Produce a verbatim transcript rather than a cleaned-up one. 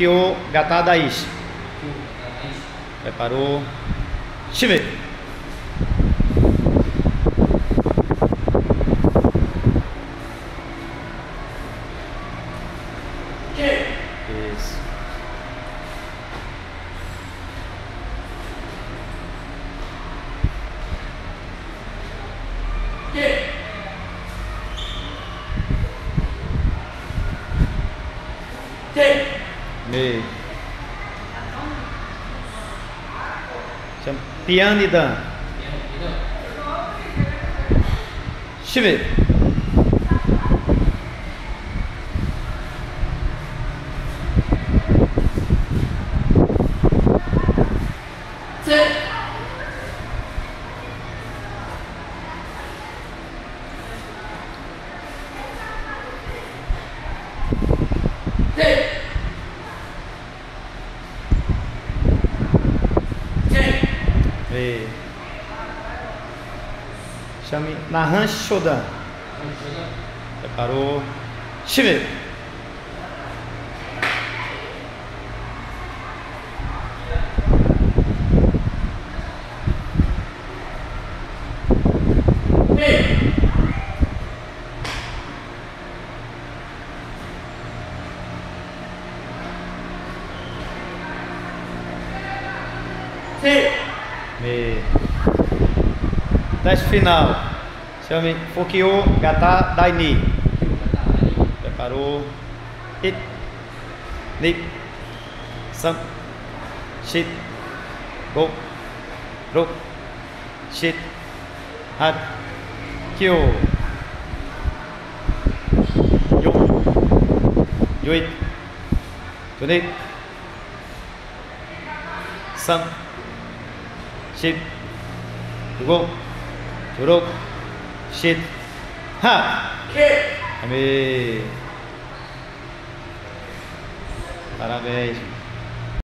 Fukyo Gata Daishi. Preparou. Shive. Isso. Meio. Chama Pianidan. Shive. Meio. Chame Nahan Shodan. Preparou. Shive. Meio. Teste final. Chame Fukyo Gata Daini. Preparou. It. Nip. Sam. Shit. Go. Ruk. Shit. Hat. Kyo. Yo. Yuit. Tunip. Sam. Shit. Go. Churuk. Shit. Ha. Amém. Parabéns.